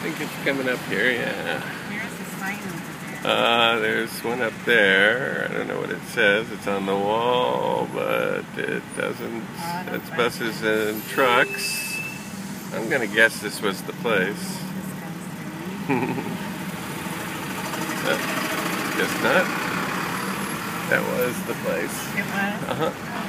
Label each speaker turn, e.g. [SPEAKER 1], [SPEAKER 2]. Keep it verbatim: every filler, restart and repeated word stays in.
[SPEAKER 1] think it's coming up here, yeah.
[SPEAKER 2] Here's the sign over there.
[SPEAKER 1] Uh, there's one up there. I don't know what it says. It's on the wall, but it doesn't.
[SPEAKER 2] Oh,
[SPEAKER 1] It's buses and trucks. I'm gonna guess this was the place. uh, guess not. That was the place.
[SPEAKER 2] It was?
[SPEAKER 1] Uh-huh.